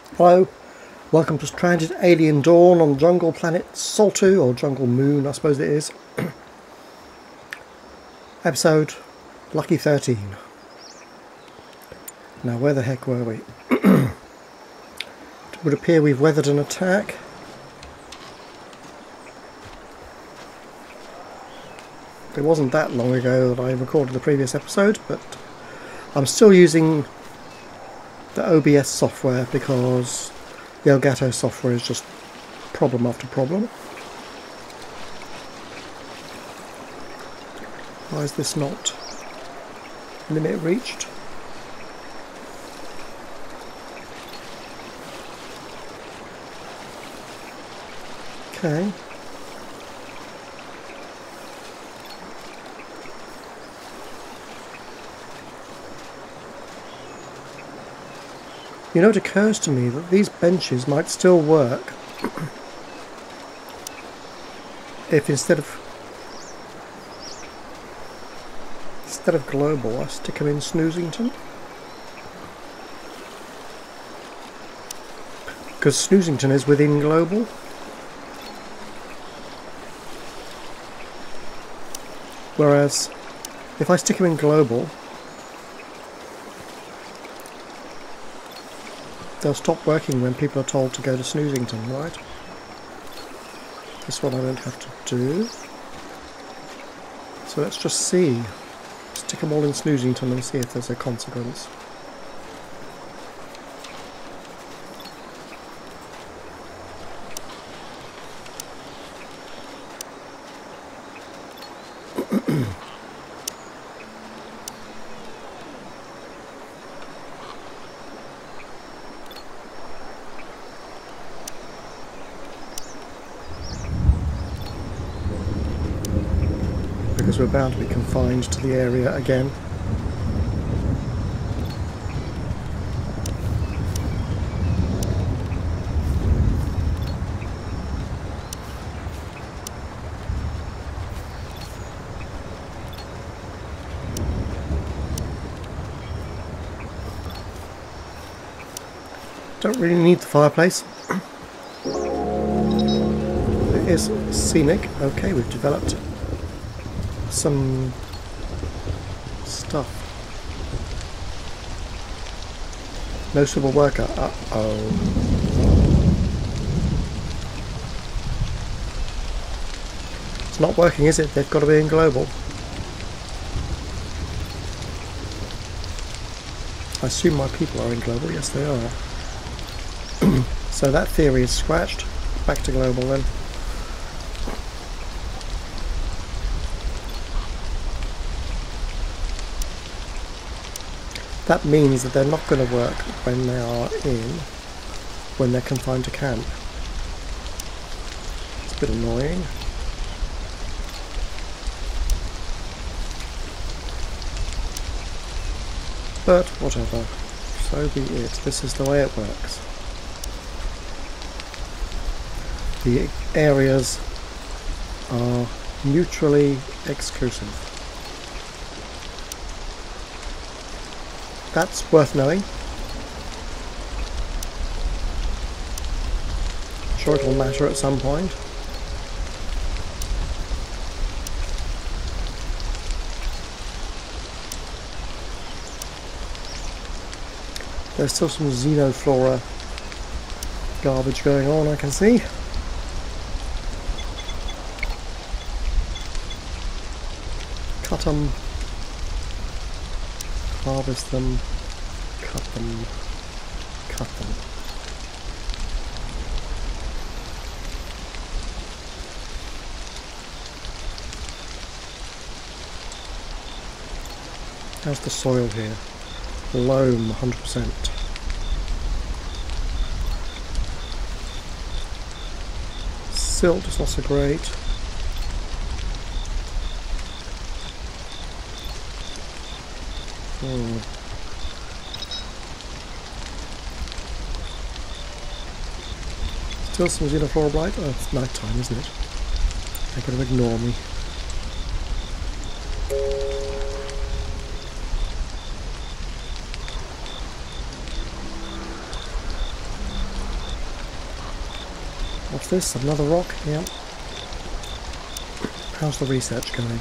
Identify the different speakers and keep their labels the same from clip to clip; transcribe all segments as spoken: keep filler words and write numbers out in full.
Speaker 1: Hello, welcome to Stranded Alien Dawn on jungle planet Saltu, or jungle moon I suppose it is. Episode Lucky thirteen. Now where the heck were we? It would appear we've weathered an attack. It wasn't that long ago that I recorded the previous episode, but I'm still using the O B S software because the Elgato software is just problem after problem. Why is this not limit reached? Okay. You know, it occurs to me that these benches might still work if instead of instead of global I stick them in Snoozington, because Snoozington is within global. Whereas if I stick them in global, they'll stop working when people are told to go to Snoozington, right? This one I don't have to do. So let's just see. Stick them all in Snoozington and see if there's a consequence. Because we're bound to be confined to the area again. Don't really need the fireplace. It is scenic. Okay, we've developed some stuff. No civil worker. Uh-oh. It's not working, is it? They've got to be in global. I assume my people are in global. Yes, they are. So that theory is scratched. Back to global then. That means that they're not going to work when they are in, when they're confined to camp. It's a bit annoying. But whatever. So be it. This is the way it works. The areas are mutually exclusive. That's worth knowing. I'm sure it'll matter at some point. There's still some xenoflora garbage going on, I can see. Cut them. Harvest them, cut them, cut them. How's the soil here? Loam, one hundred percent. Silt is not so great. Hmm. Still some xenoflora blight? Oh, it's night time, isn't it? They're going to ignore me. What's this? Another rock? Yeah. How's the research going?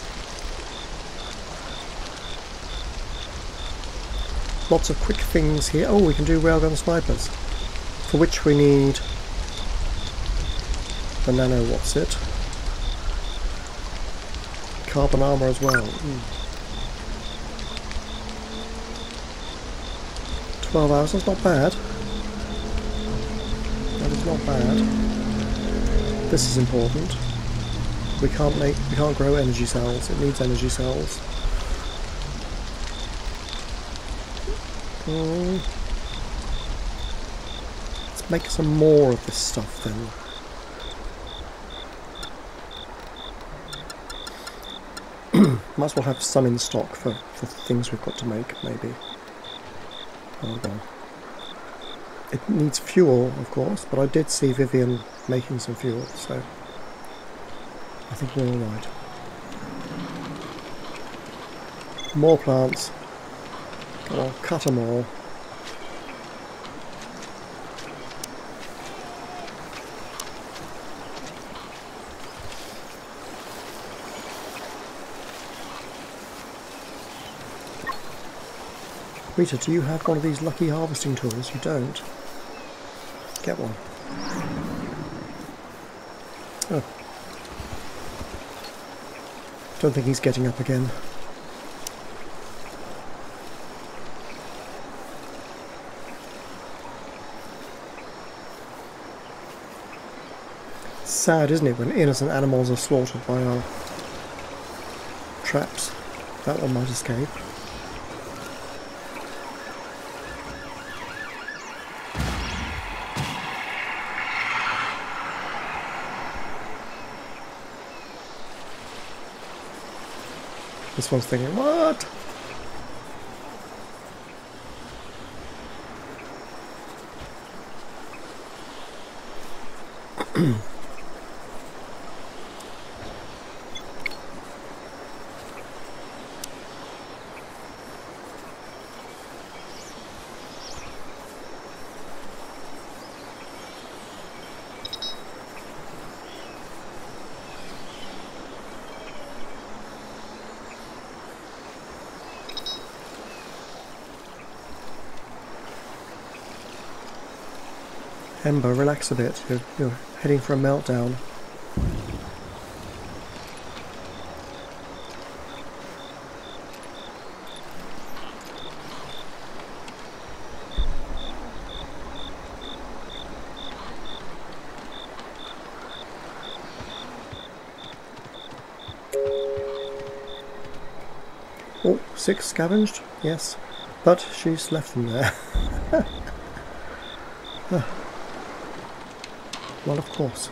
Speaker 1: Lots of quick things here. Oh, we can do railgun snipers, for which we need the nano what's it? Carbon armour as well. Mm. twelve hours, that's not bad. That is not bad. This is important. We can't make, we can't grow energy cells. It needs energy cells. Mm. Let's make some more of this stuff then. Might as well have some in stock for, for things we've got to make, maybe. Oh well. It needs fuel, of course, but I did see Vivian making some fuel, so I think we're alright. More plants. I'll cut them all. Rita, do you have one of these lucky harvesting tools? You don't. Get one. Oh. Don't think he's getting up again. It's sad, isn't it, when innocent animals are slaughtered by our traps. That one might escape. This one's thinking, what? Ember, relax a bit. You're, you're heading for a meltdown. Oh, six scavenged? Yes. But she's left them there. Well, of course.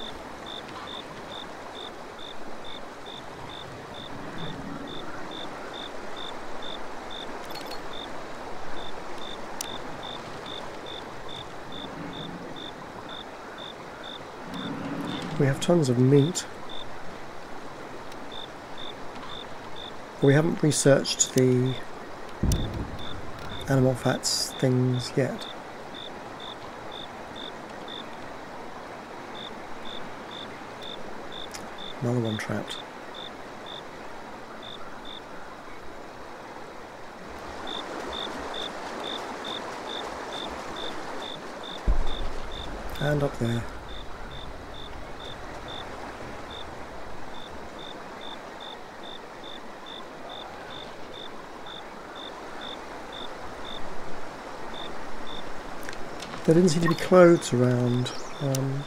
Speaker 1: We have tons of meat. We haven't researched the animal fats things yet. Another one trapped. And up there. There didn't seem to be clothes around. Um,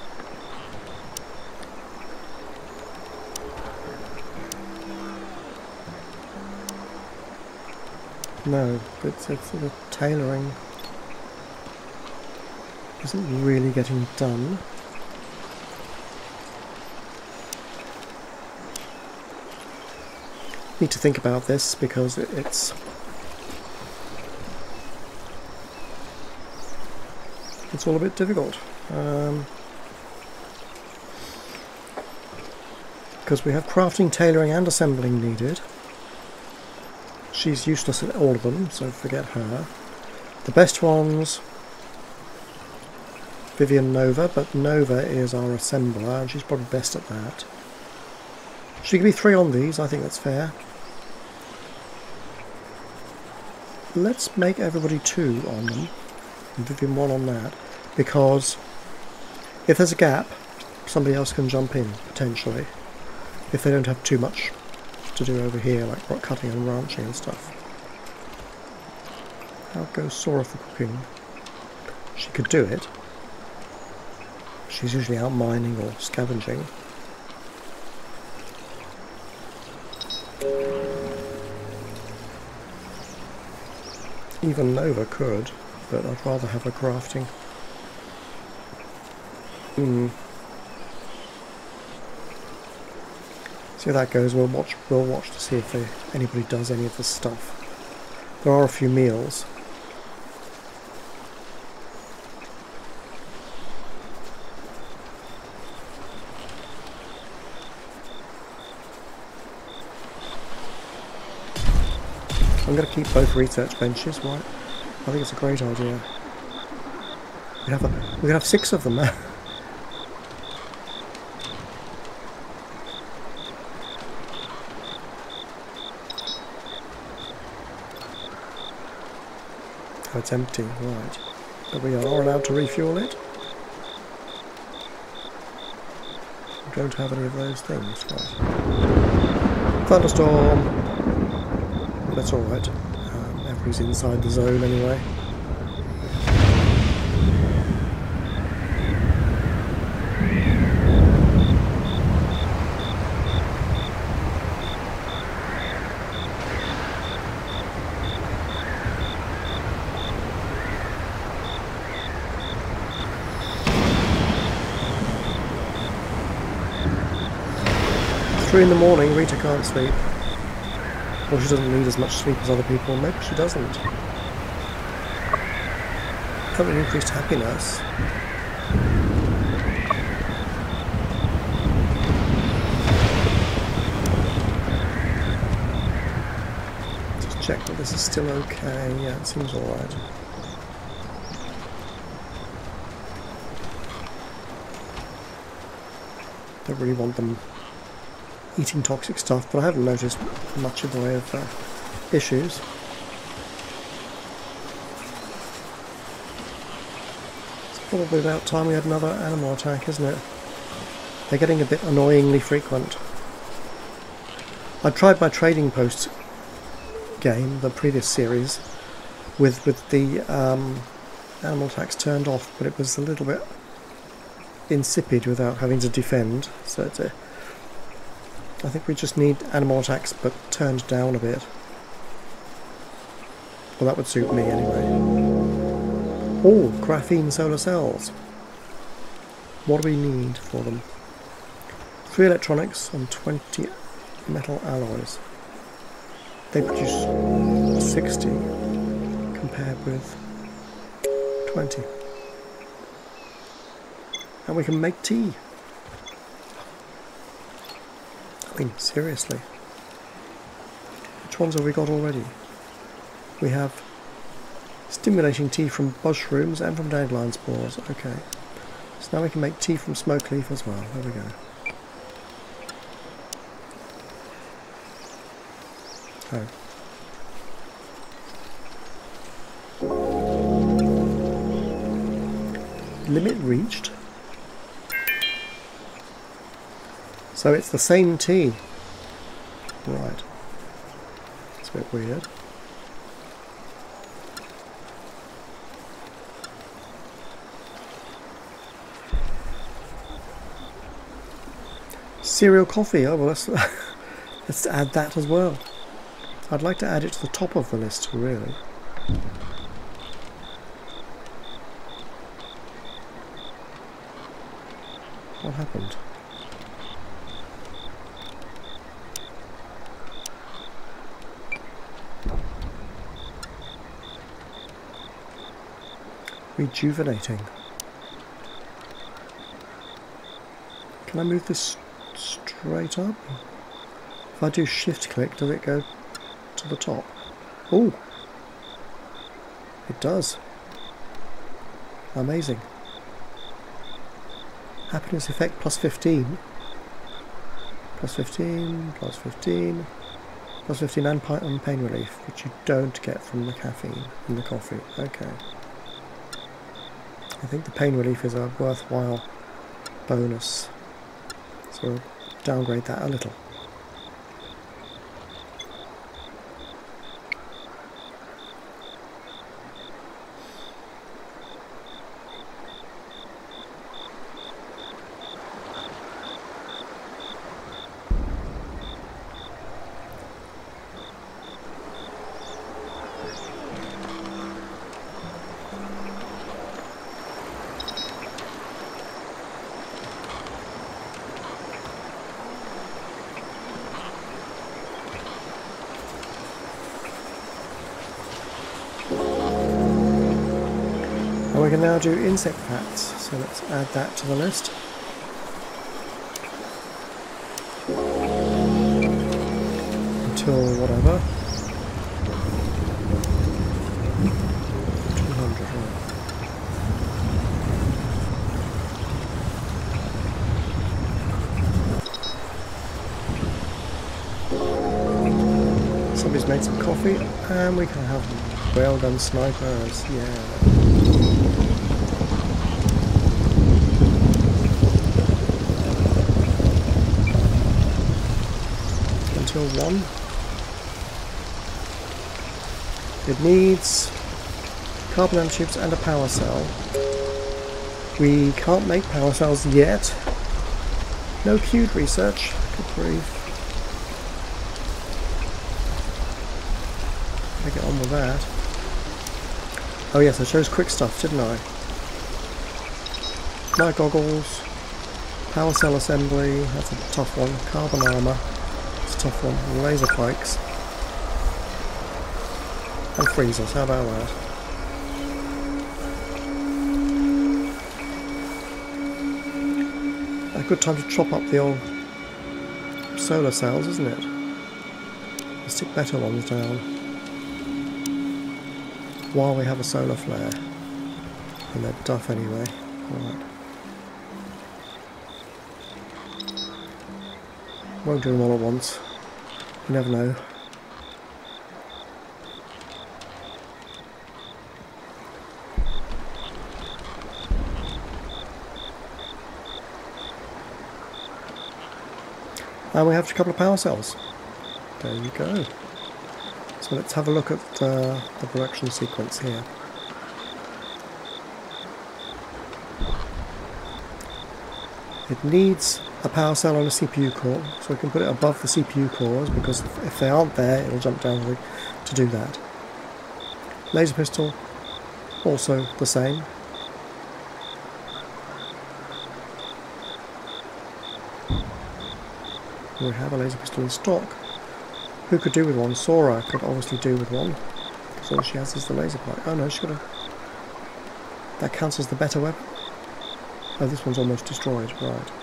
Speaker 1: No, it's, it's the tailoring isn't really getting done. Need to think about this because it, it's it's all a bit difficult. Um, because we have crafting, tailoring and assembling needed. She's useless at all of them, so forget her. The best ones, Vivian Nova, but Nova is our assembler and she's probably best at that. She can be three on these, I think that's fair. Let's make everybody two on them, and Vivian one on that, because if there's a gap, somebody else can jump in, potentially, if they don't have too much to do over here, like rock cutting and ranching and stuff. How goes Sora for cooking? She could do it. She's usually out mining or scavenging. Even Nova could, but I'd rather have her crafting. Hmm. See how that goes. We'll watch. We'll watch to see if they, anybody does any of this stuff. There are a few meals. I'm going to keep both research benches, right? I think it's a great idea. We could have, a, we could have six of them now. Oh, it's empty, right. But we are allowed to refuel it. We don't have any of those things, right. Thunderstorm! That's alright. Um, everybody's inside the zone anyway. Three in the morning, Rita can't sleep. Well, she doesn't need as much sleep as other people. Maybe she doesn't. Having increased happiness. Just check that this is still okay. Yeah, it seems alright. Don't really want them eating toxic stuff, but I haven't noticed much in the way of uh, issues. It's probably about time we had another animal attack, isn't it? They're getting a bit annoyingly frequent. I tried my trading post game, the previous series, with with the um, animal attacks turned off, but it was a little bit insipid without having to defend, so it's a I think we just need animal attacks, but turned down a bit. Well, that would suit me anyway. Oh, graphene solar cells. What do we need for them? Three electronics and twenty metal alloys. They produce sixty compared with twenty. And we can make tea. I mean, seriously. Which ones have we got already? We have stimulating tea from mushrooms and from dandelion spores. Okay. So now we can make tea from smoke leaf as well. There we go. Oh. Limit reached. So it's the same tea. Right. It's a bit weird. Cereal coffee. Oh well, let's let's add that as well. I'd like to add it to the top of the list, really. What happened? Rejuvenating. Can I move this straight up? If I do shift click, does it go to the top? Oh, it does. Amazing. Happiness effect plus fifteen. Plus fifteen, plus fifteen, plus fifteen and pain relief, which you don't get from the caffeine in the coffee. Okay. I think the pain relief is a worthwhile bonus. So we'll downgrade that a little. We can now do insect fats, so let's add that to the list. Until whatever. two hundred, right. Somebody's made some coffee, and we can have railgun snipers, yeah. Until one. It needs carbon nanotubes and a power cell. We can't make power cells yet. No queued research. Good grief. Gotta get on with that. Oh yes, I chose quick stuff, didn't I? Night goggles, power cell assembly, that's a tough one. Carbon armour. Tough one. Laser pikes and freezers. How about that? A good time to chop up the old solar cells, isn't it? Stick better ones down while we have a solar flare, and they're duff anyway. Right. Won't do them all at once. You never know. And we have a couple of power cells. There you go. So let's have a look at uh, the production sequence here. It needs a power cell on a C P U core, so we can put it above the C P U cores, because if they aren't there, it'll jump down to, to do that. Laser pistol, also the same. We have a laser pistol in stock. Who could do with one? Sora could obviously do with one, because all she has is the laser pipe. Oh no, she's got a... That counts as the better weapon? Oh, this one's almost destroyed, right.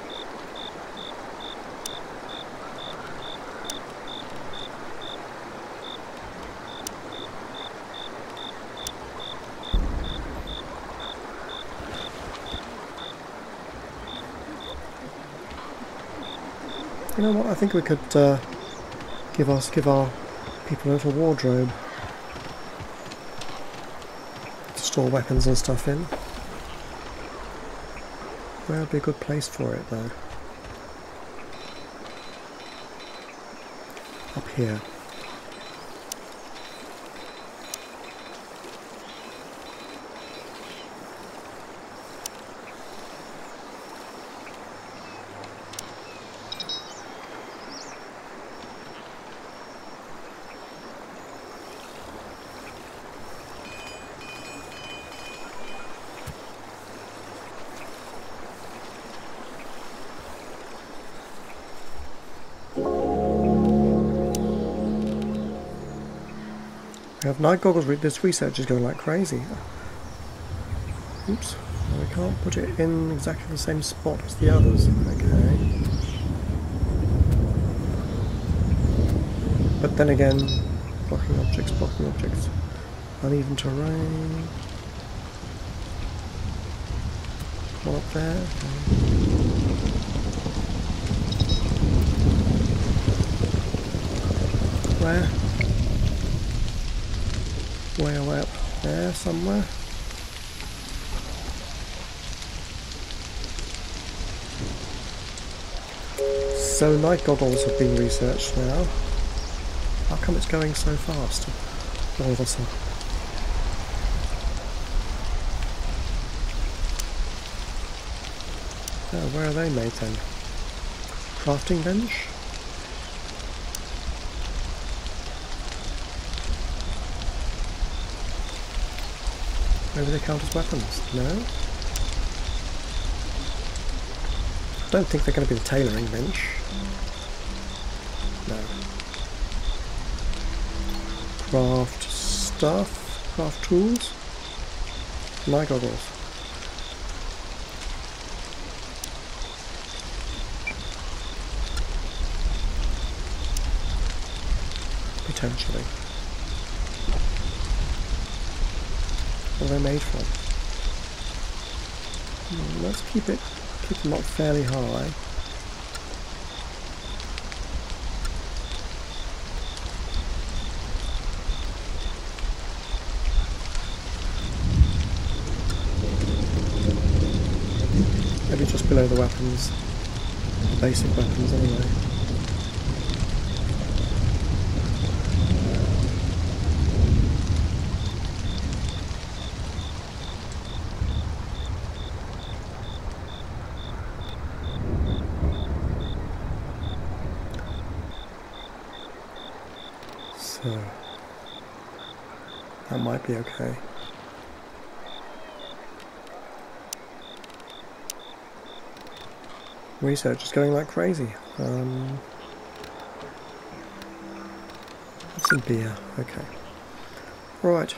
Speaker 1: You know what, I think we could uh, give us give our people a little wardrobe to store weapons and stuff in. Where would be a good place for it though? Up here. We have night goggles. This research is going like crazy. Oops. We can't put it in exactly the same spot as the others. Okay. But then again, blocking objects, blocking objects. Uneven terrain. One up there. Where? Way away up there somewhere. So night goggles have been researched now. How come it's going so fast all of a sudden? Oh, where are they made then? Crafting bench? Maybe they count as weapons? No? I don't think they're going to be the tailoring bench. No. Craft stuff? Craft tools? Night goggles. Potentially. What are they made from? Hmm, let's keep it, keep them up fairly high. Maybe just below the weapons, the basic weapons anyway. So, that might be okay. Research is going like crazy. Um, some beer, okay. Right.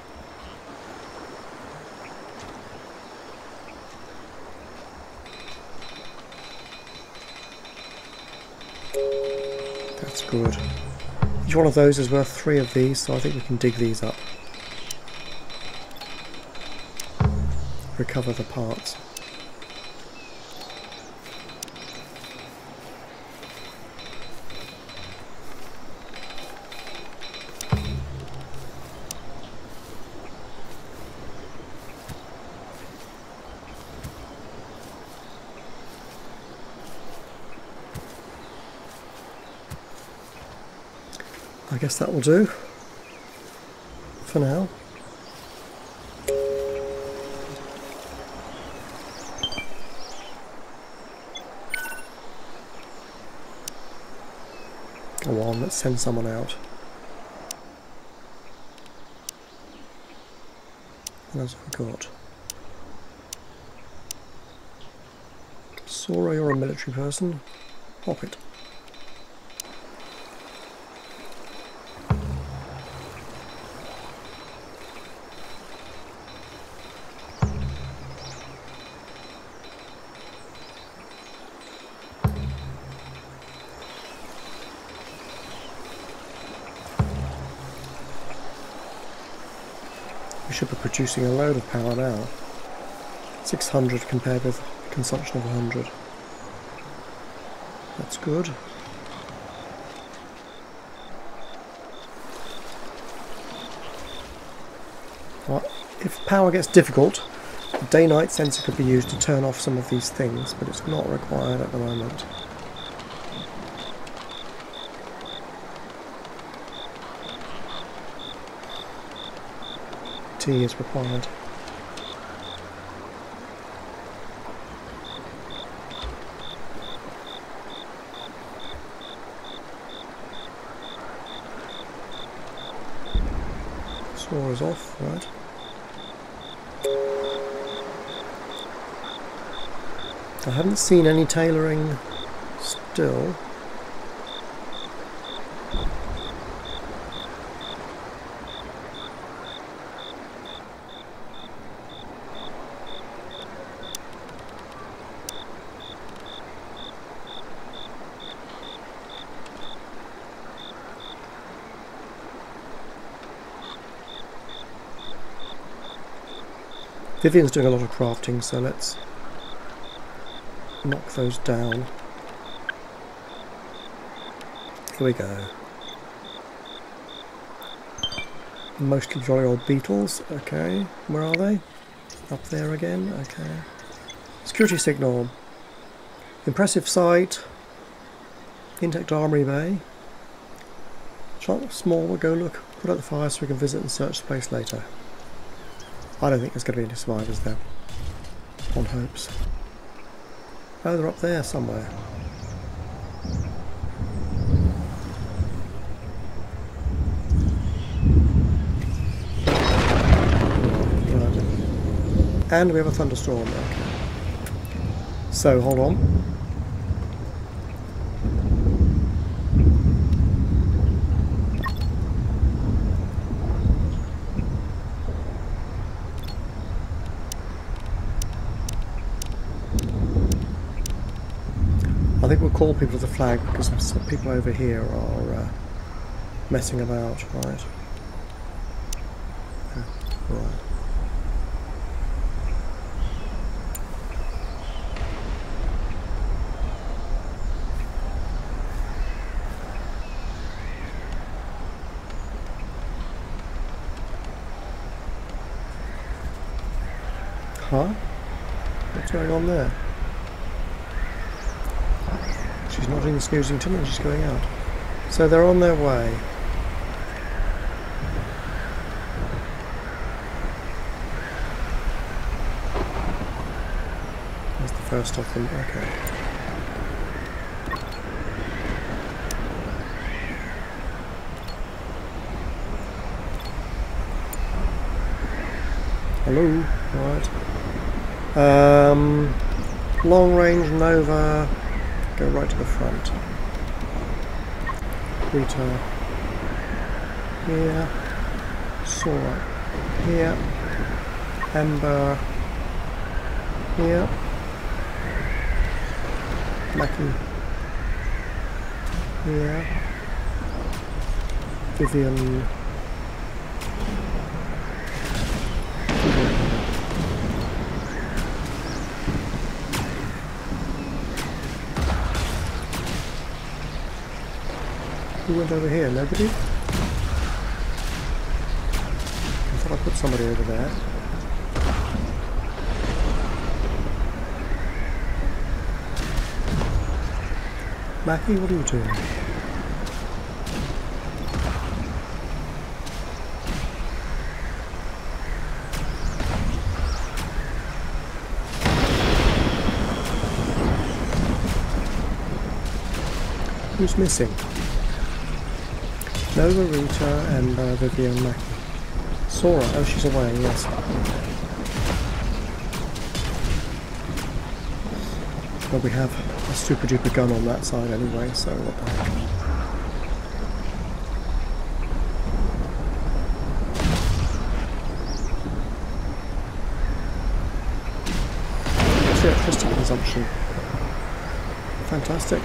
Speaker 1: That's good. Each one of those is worth three of these, so I think we can dig these up. Recover the parts. I guess that will do for now. Go on, let's send someone out. What else have we got? Sora, you're a military person. Pop it. We should be producing a load of power now. six hundred compared with consumption of one hundred. That's good. Well, if power gets difficult, the day-night sensor could be used to turn off some of these things, but it's not required at the moment. Tea is required. Saw is off, right? I haven't seen any tailoring still. Vivian's doing a lot of crafting, so let's knock those down. Here we go. Mostly jolly old beetles. Okay, where are they? Up there again. Okay. Security signal. Impressive sight. Intact Armory Bay. Chance small. We'll go look. Put out the fire so we can visit and search the place later. I don't think there's going to be any survivors there. On hopes. Oh, they're up there somewhere. And we have a thunderstorm. Okay. So, hold on. I think we'll call people to the flag because some people over here are uh, messing about, right? Yeah, right. Huh? What's going on there? She's not in Snoozington and she's going out. So they're on their way. That's the first of them. Okay. Hello. Right. Um, long range Nova. Go right to the front. Rita. Here. Sora. Here. Ember. Here. Mackie. Here. Vivian. Who went over here? Nobody? I thought I put somebody over there. Mackie, what are you doing? Who's missing? Nova, Rita, and uh, Vivian, Mackie. Sora, oh she's away, yes. Well, we have a super duper gun on that side anyway, so what the heck. What's the electricity consumption? Fantastic.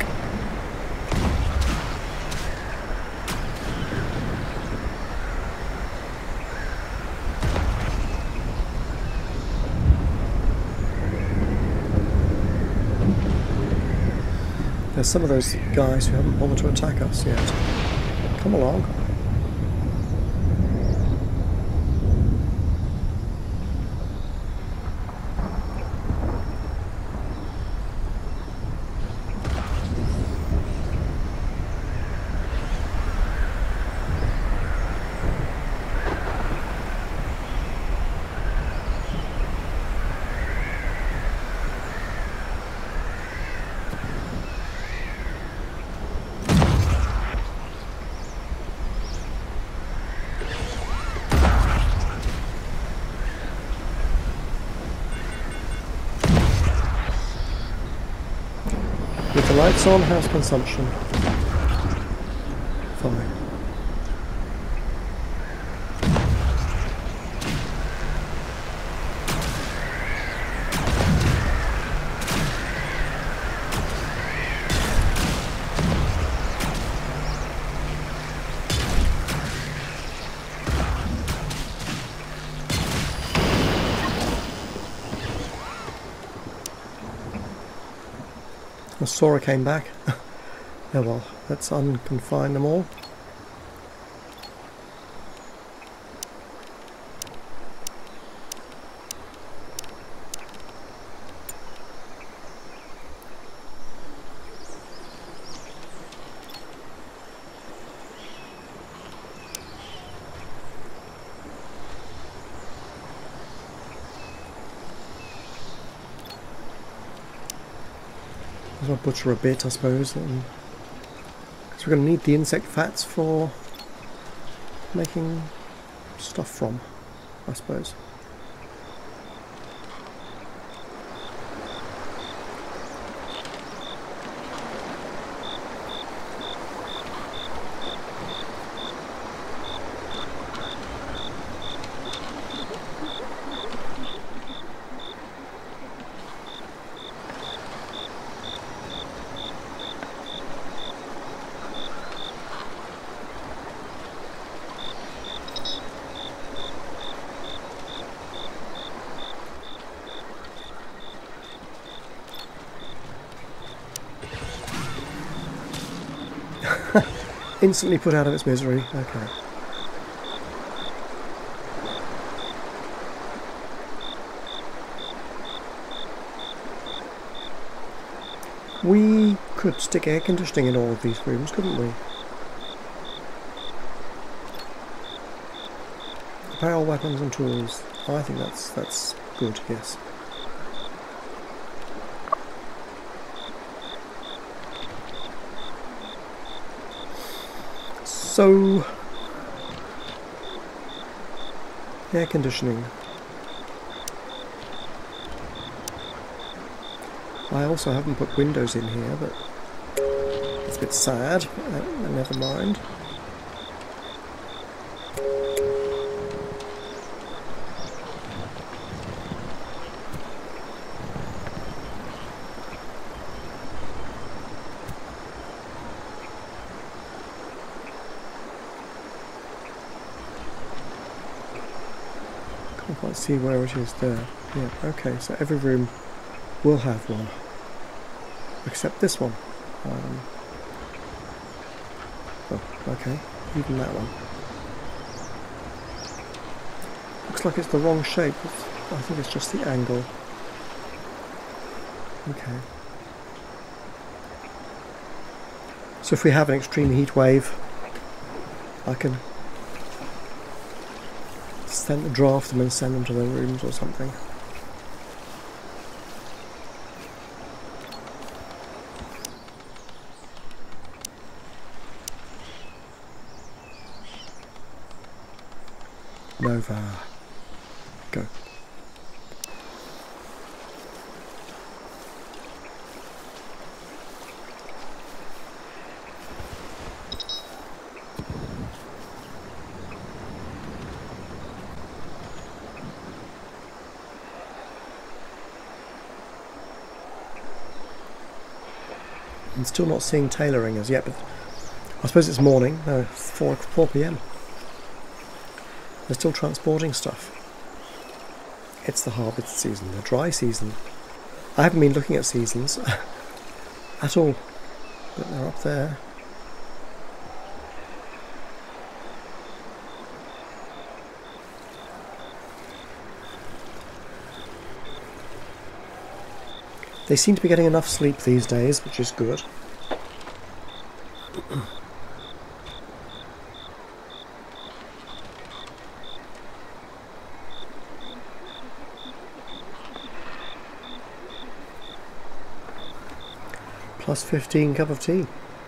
Speaker 1: There's some of those guys who haven't bothered to attack us yet. Come along. With the lights on, house consumption. Fine. The Sora came back. Oh well, let's unconfine them all. I'll butcher a bit, I suppose, because we're going to need the insect fats for making stuff from, I suppose. Instantly put out of its misery. Okay. We could stick air conditioning in all of these rooms, couldn't we? Apparel, weapons and tools. I think that's that's good, yes. So, air conditioning. I also haven't put windows in here, but it's a bit sad. Uh, never mind. Can't quite see where it is there. Yeah, okay, so every room will have one. Except this one. Um, oh, okay, even that one. Looks like it's the wrong shape. It's, I think it's just the angle. Okay. So if we have an extreme heat wave, I can send, draft them and send them to their rooms or something. Nova. Go. I'm still not seeing tailoring as yet, but I suppose it's morning. No, it's four p m They're still transporting stuff. It's the harvest season, the dry season. I haven't been looking at seasons at all, but they're up there. They seem to be getting enough sleep these days, which is good. Plus fifteen cup of tea.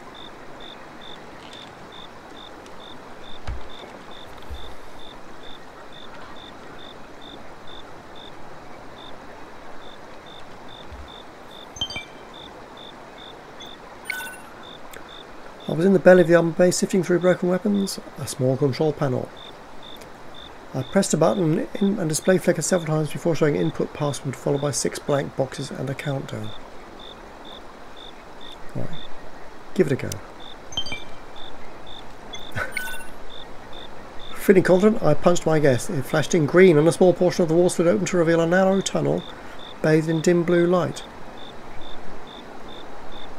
Speaker 1: I was in the belly of the armor base sifting through broken weapons, a small control panel. I pressed a button in and display flickered several times before showing input password followed by six blank boxes and a countdown. Alright, give it a go. Feeling confident, I punched my guess. It flashed in green and a small portion of the wall slid open to reveal a narrow tunnel bathed in dim blue light.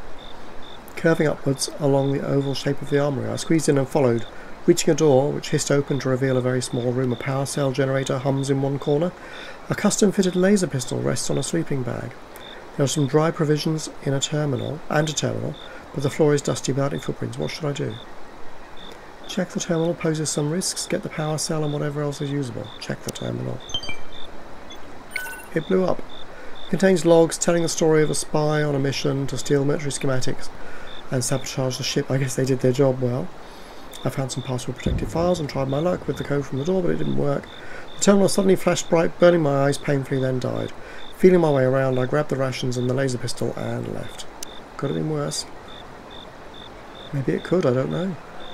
Speaker 1: curving upwards along the oval shape of the armoury. I squeezed in and followed, reaching a door which hissed open to reveal a very small room. A power cell generator hums in one corner. A custom-fitted laser pistol rests on a sleeping bag. There are some dry provisions in a terminal, and a terminal, but the floor is dusty without any footprints. What should I do? Check the terminal poses some risks. Get the power cell and whatever else is usable. Check the terminal. It blew up. It contains logs telling the story of a spy on a mission to steal military schematics and sabotage the ship. I guess they did their job well. I found some password-protected files and tried my luck with the code from the door, but it didn't work. The terminal suddenly flashed bright, burning my eyes painfully, then died. Feeling my way around, I grabbed the rations and the laser pistol and left. Could have been worse. Maybe it could, I don't know.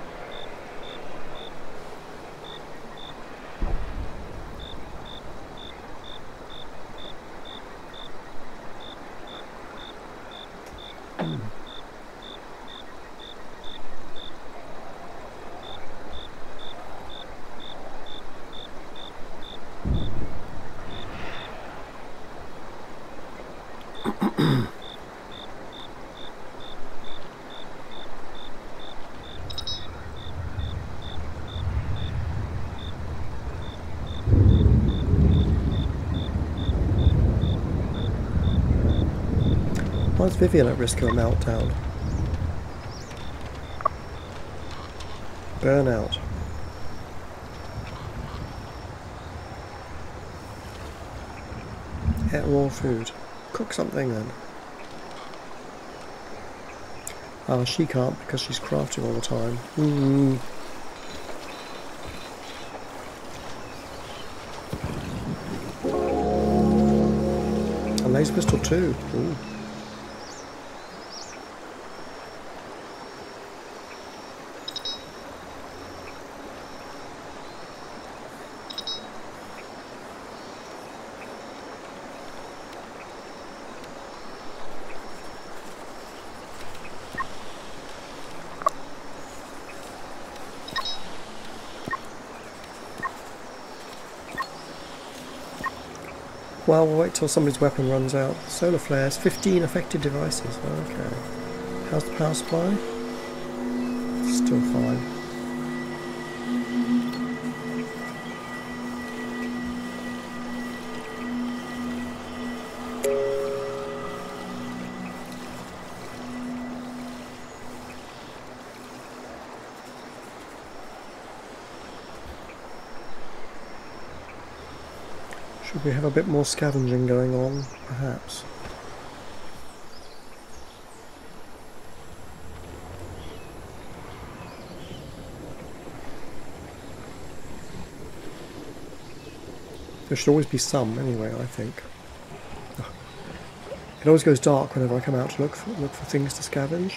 Speaker 1: Why is Vivian at risk of a meltdown? Burnout. Get raw food. Cook something then. Oh, she can't because she's crafting all the time. Mm. A laser pistol too. Ooh. Well, we'll wait till somebody's weapon runs out. Solar flares, fifteen affected devices. Okay. How's the power supply? Still fine. Should we have a bit more scavenging going on, perhaps? There should always be some, anyway, I think. It always goes dark whenever I come out to look for, look for things to scavenge.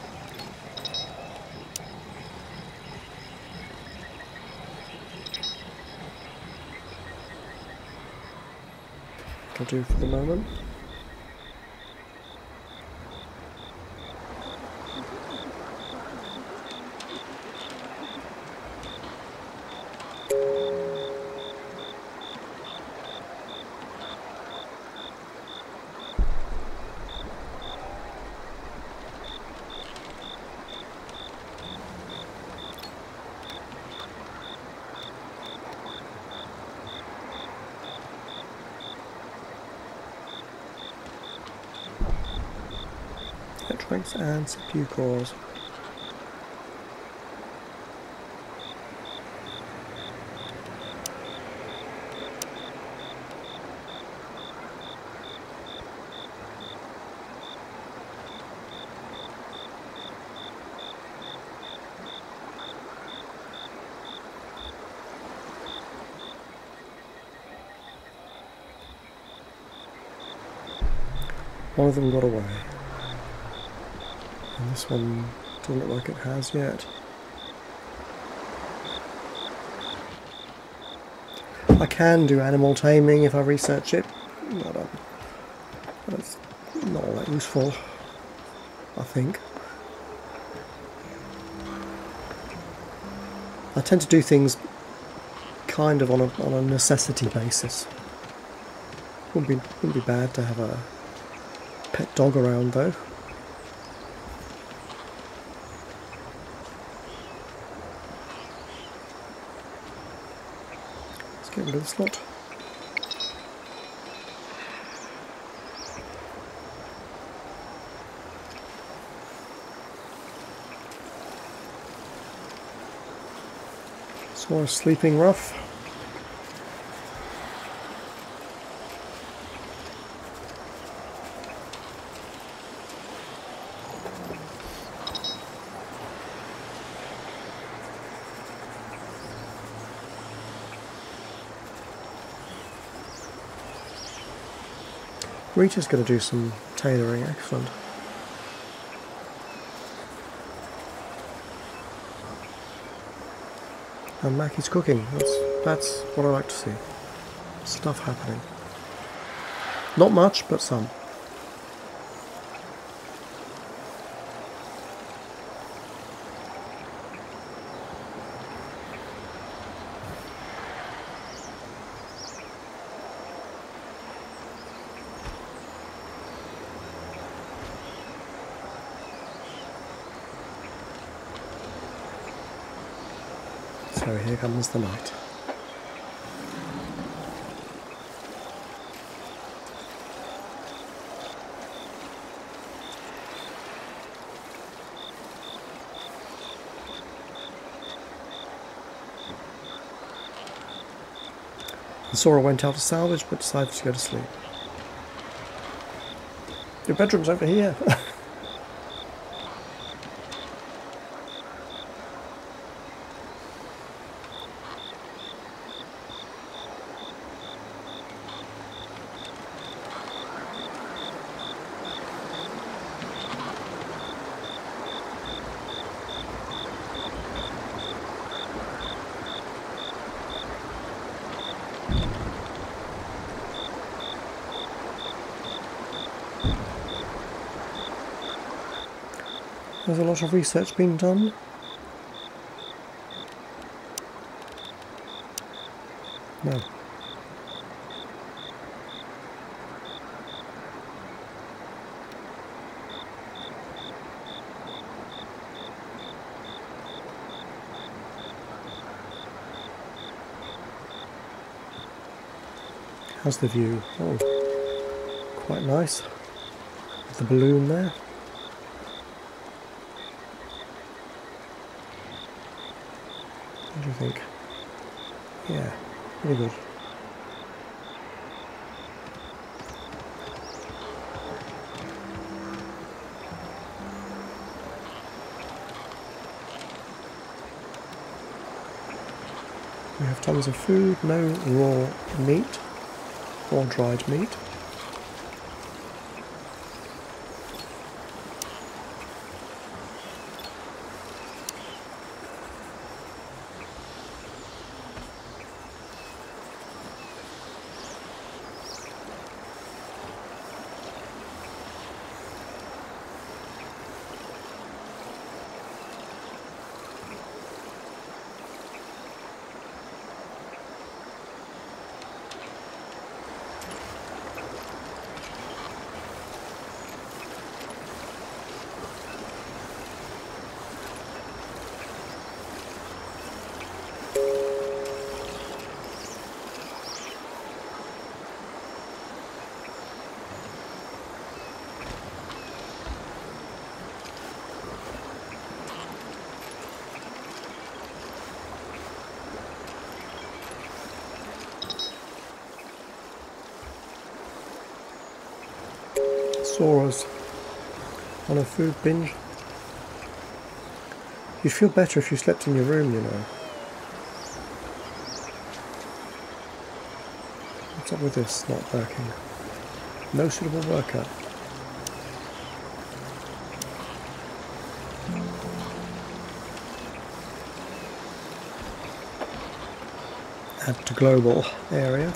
Speaker 1: I'll do for the moment. Electronics and C P U cores. One of them got away. And this one doesn't look like it has yet. I can do animal taming if I research it, but um, that's not all that useful, I think. I tend to do things kind of on a, on a necessity basis. Wouldn't be, wouldn't be bad to have a pet dog around though. Get rid of this lot. Saw a sleeping rough. Rita's going to do some tailoring, excellent. And Mackie's cooking, that's, that's what I like to see. Stuff happening. Not much, but some. So here comes the night. The Sora went out to salvage but decided to go to sleep. Your bedroom's over here. There's a lot of research being done. No. How's the view? Oh, quite nice. With the balloon there. What do you think? Yeah, pretty good. We have tons of food, no raw meat or dried meat. Sora's on a food binge. You'd feel better if you slept in your room, you know. What's up with this not working? No suitable worker. Add to global area.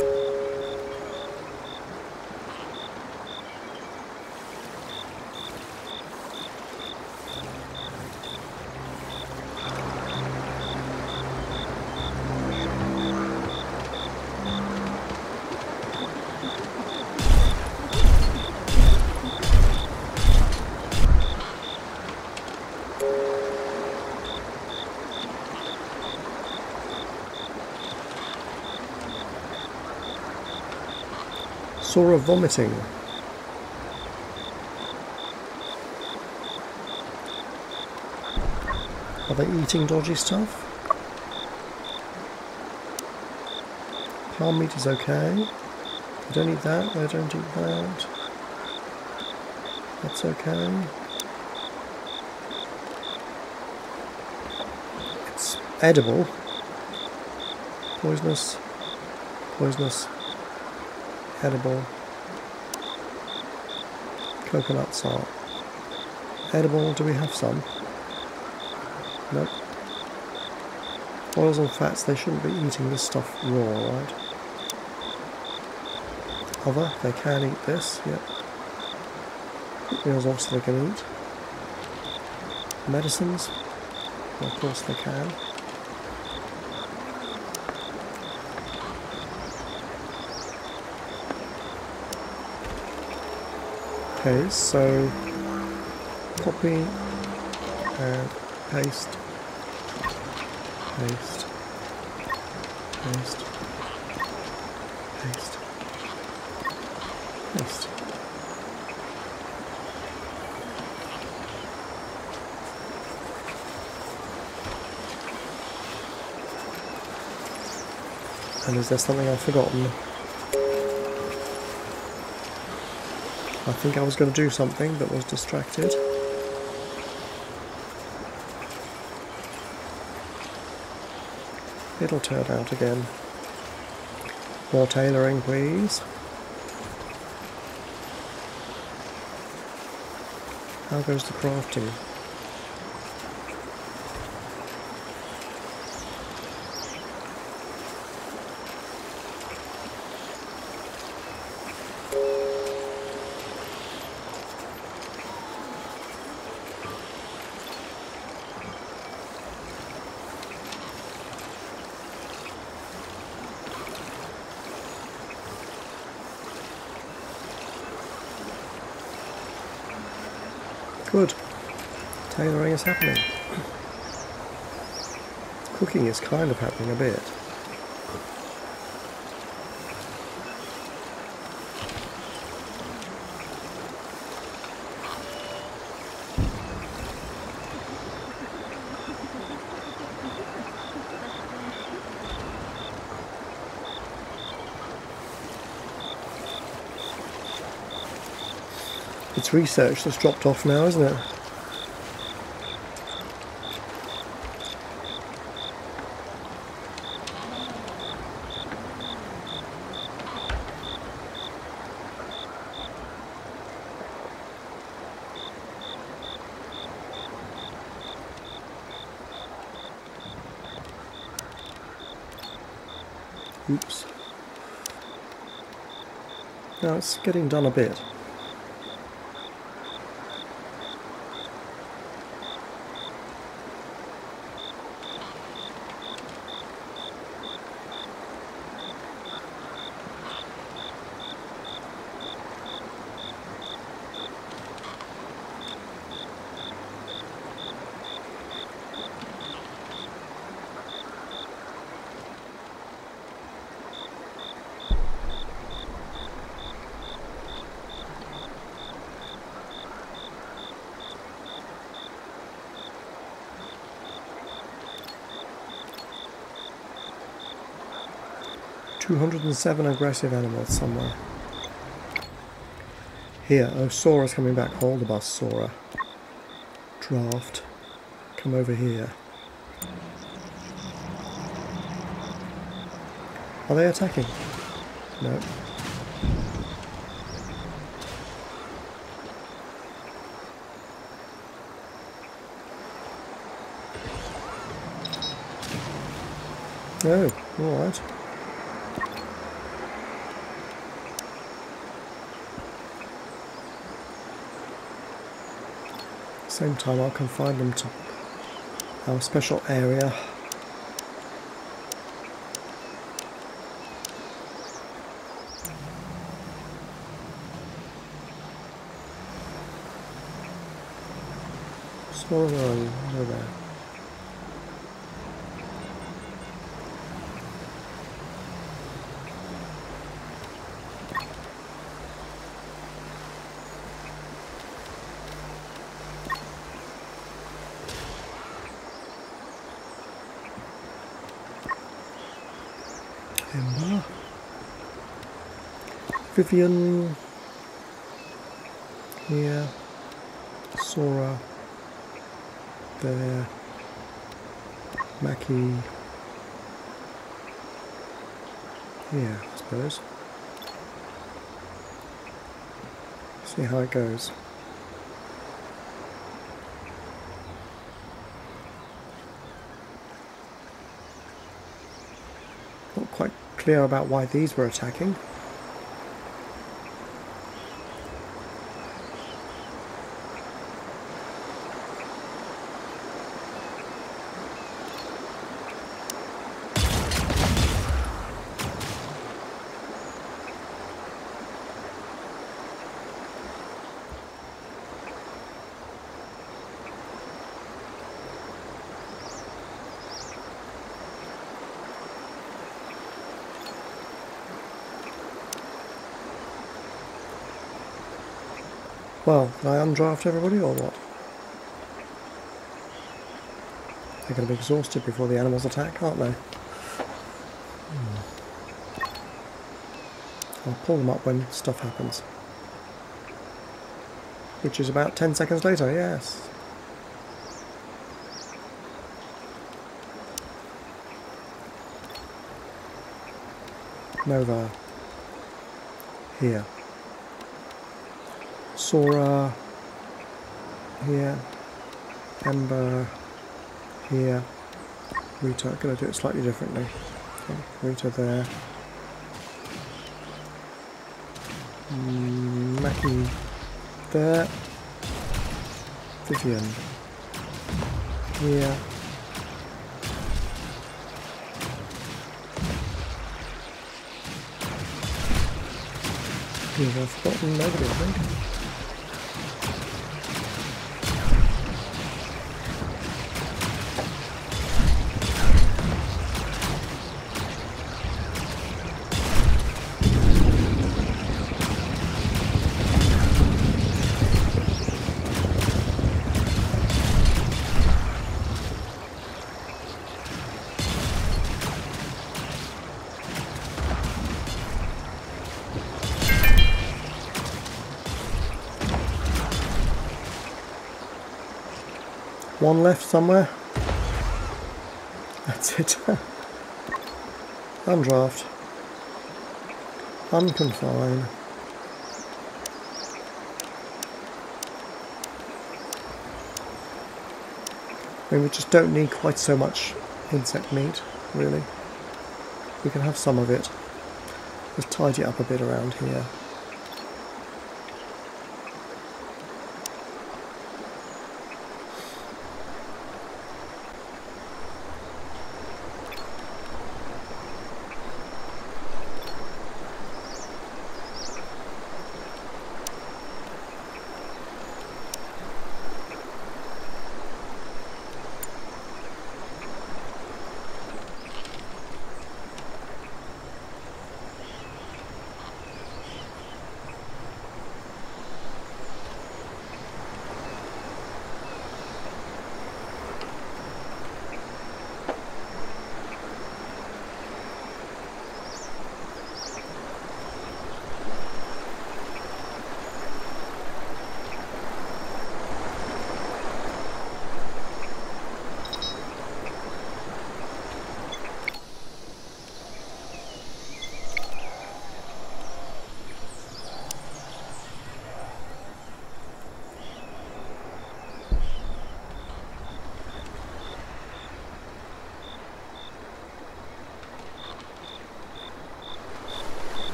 Speaker 1: Sora vomiting. Are they eating dodgy stuff? Palm meat is okay. They don't eat that, they don't eat that. That's okay. It's edible. Poisonous. Poisonous. Edible. Coconut salt. Edible, do we have some? Nope. Oils and fats, they shouldn't be eating this stuff raw, right? Other, they can eat this, yep. Meals also they can eat. Medicines, well, of course they can. Okay, so copy and paste, paste, paste, paste, paste. And is there something I've forgotten? I think I was going to do something but was distracted. It'll turn out again. More tailoring, please. How goes the crafting? Good. Tailoring is happening. Cooking is kind of happening a bit. It's research that's dropped off now, isn't it? Oops. Now it's getting done a bit. two hundred and seven aggressive animals somewhere. Here, oh, Sora's coming back. Hold the bus, Sora. Draft. Come over here. Are they attacking? No. No, alright. Same time I'll confine them to our special area. Sora, where are you? Over there. Vivian here, Sora there, Mackie here, I suppose. See how it goes. Not quite clear about why these were attacking. Well, did I undraft everybody or what? They're going to be exhausted before the animals attack, aren't they? Hmm. I'll pull them up when stuff happens. Which is about ten seconds later, yes. Nova. Here. Sora here, Ember here, Rita, I'm going to do it slightly differently. Okay, Rita there, mm, Mackie there, Vivian here, who have I forgotten? Nobody, I think. One left somewhere. That's it. Undraft. Unconfine. I mean, we just don't need quite so much insect meat, really. We can have some of it. Just tidy it up a bit around here.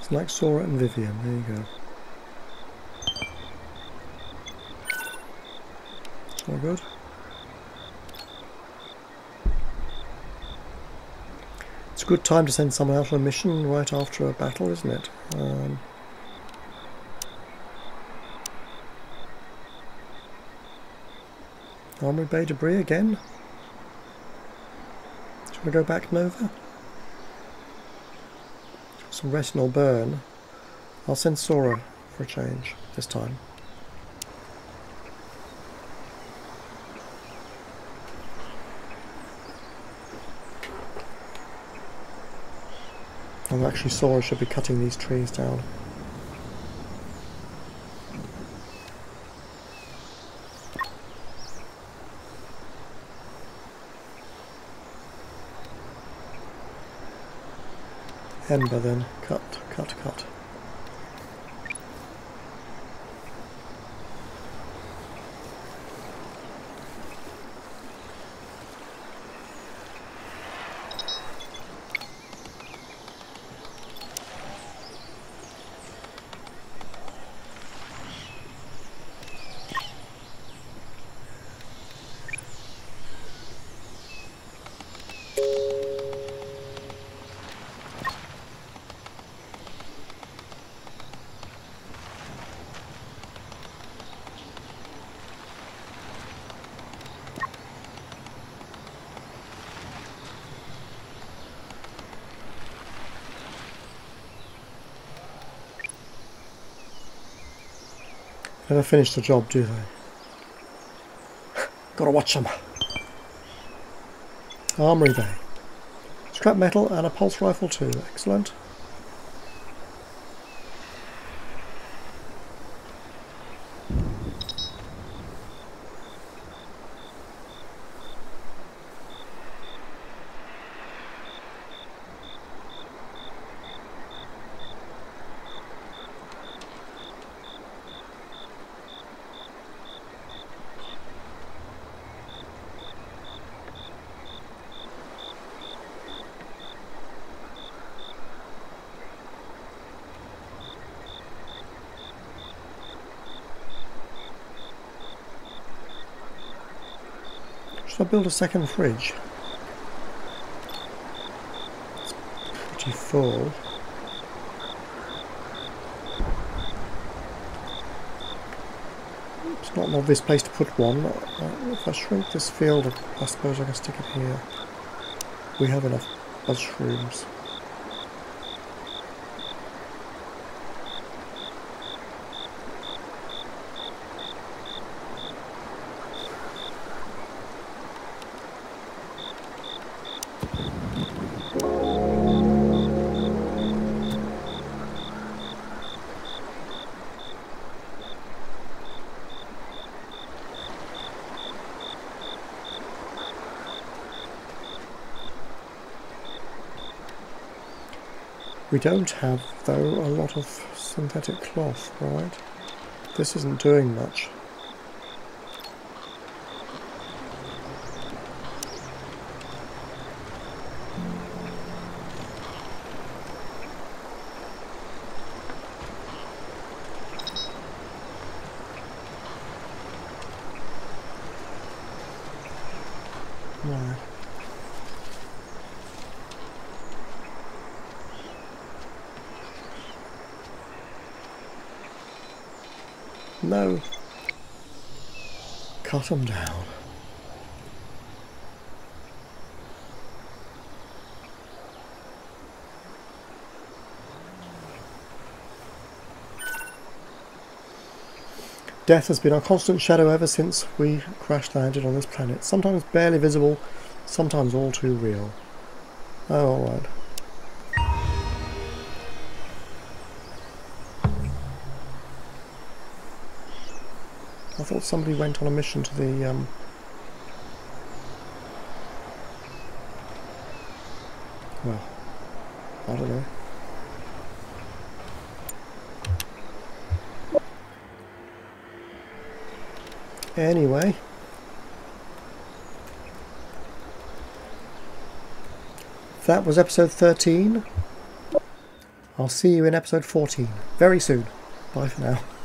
Speaker 1: Nothing like Sora and Vivian, there you go. All good. It's a good time to send someone out on a mission right after a battle, isn't it? Um, Armory Bay debris again? Should we go back Nova? Some retinal burn. I'll send Sora for a change this time. Oh, actually Sora should be cutting these trees down. Ember then. Cut, cut, cut. Never finish the job, do they? Gotta watch them. Armory Bay. Scrap metal and a pulse rifle too. Excellent. Should I build a second fridge? It's pretty full. It's not an obvious place to put one. If I shrink this field, I suppose I can stick it here. We have enough mushrooms. We don't have, though, a lot of synthetic cloth, right? This isn't doing much. Right. No. Cut them down. Death has been our constant shadow ever since we crash landed on this planet. Sometimes barely visible, sometimes all too real. Oh, alright. I thought somebody went on a mission to the, um... well, I don't know. Anyway. That was episode thirteen. I'll see you in episode fourteen very soon. Bye for now.